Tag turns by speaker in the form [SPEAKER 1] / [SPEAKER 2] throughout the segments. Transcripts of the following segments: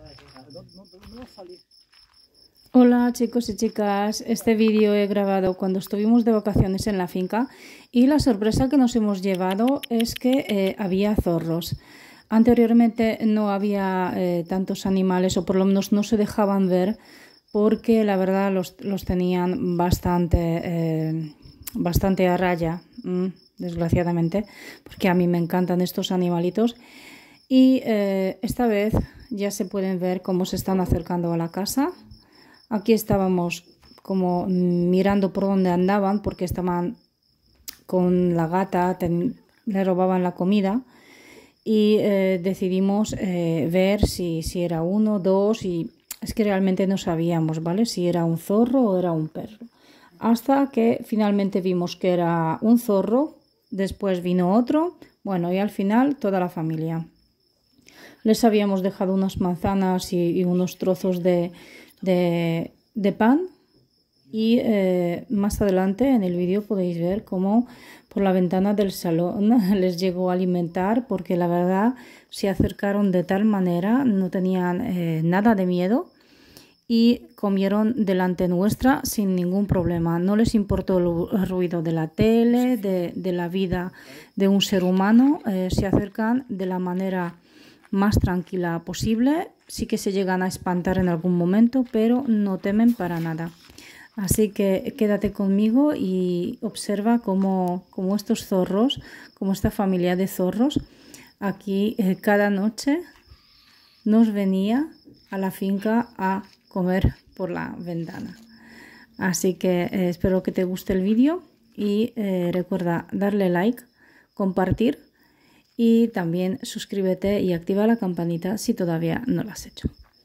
[SPEAKER 1] Hola chicos y chicas, este vídeo he grabado cuando estuvimos de vacaciones en la finca y la sorpresa que nos hemos llevado es que había zorros. Anteriormente no había tantos animales, o por lo menos no se dejaban ver, porque la verdad los tenían bastante a raya, desgraciadamente, porque a mí me encantan estos animalitos. Y esta vez ya se pueden ver cómo se están acercando a la casa. Aquí estábamos como mirando por dónde andaban, porque estaban con la gata, le robaban la comida, y decidimos ver si era uno, dos, y es que realmente no sabíamos, ¿vale? Si era un zorro o era un perro. Hasta que finalmente vimos que era un zorro, después vino otro, bueno, y al final toda la familia. Les habíamos dejado unas manzanas y unos trozos de pan, y más adelante en el vídeo podéis ver cómo por la ventana del salón les llegó a alimentar, porque la verdad se acercaron de tal manera, no tenían nada de miedo y comieron delante nuestra sin ningún problema. No les importó el ruido de la tele, de la vida de un ser humano. Se acercan de la manera más tranquila posible. Sí que se llegan a espantar en algún momento, pero no temen para nada. Así que quédate conmigo y observa cómo estos zorros, como esta familia de zorros, aquí cada noche nos venía a la finca a comer por la ventana. Así que espero que te guste el vídeo y recuerda darle like, compartir y también suscríbete y activa la campanita si todavía no lo has hecho.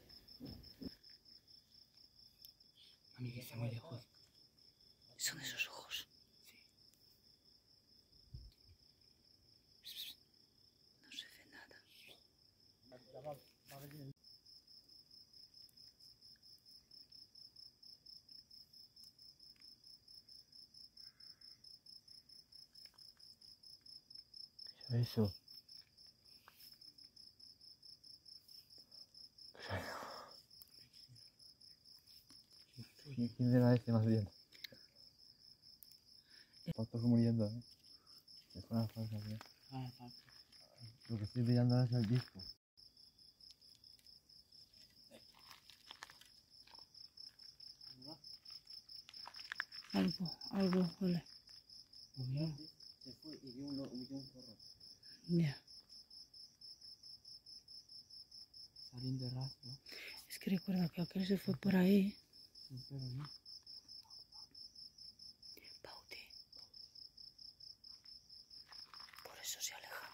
[SPEAKER 2] Mami, que está muy lejos.
[SPEAKER 1] Son esos ojos.
[SPEAKER 2] Sí.
[SPEAKER 1] No se ve nada.
[SPEAKER 2] ¿Qué es eso? ¿Quién era este más bien? Patos muriendo, ¿eh? Es una falsa, ¿eh? Lo que estoy mirando ahora es el disco.
[SPEAKER 1] Algo huele.
[SPEAKER 2] Se fue y dio un zorro.
[SPEAKER 1] Ya.
[SPEAKER 2] Saliendo de rastro.
[SPEAKER 1] Es que recuerda que aquel se fue por ahí.
[SPEAKER 2] Sí, pero no.
[SPEAKER 1] Pauti. Por eso se aleja.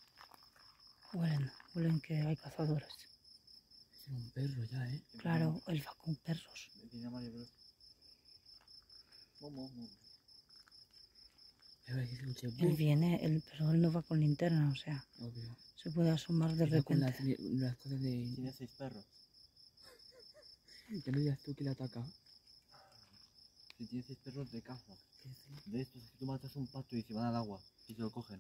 [SPEAKER 1] Huelen que hay cazadores.
[SPEAKER 2] Es un perro ya, ¿eh?
[SPEAKER 1] Claro, él va con perros. Él viene, pero él no va con linterna, o sea,
[SPEAKER 2] Obvio.
[SPEAKER 1] se puede asomar de repente.
[SPEAKER 2] Las cosas de... Tiene 6 perros. ¿Qué le digas tú que le ataca? Si tiene 6 perros de caza. De estos, si tú matas un pato y se van al agua y se lo cogen.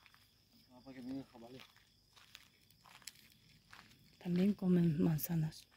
[SPEAKER 2] Para que viene el jabalí.
[SPEAKER 1] También comen manzanas.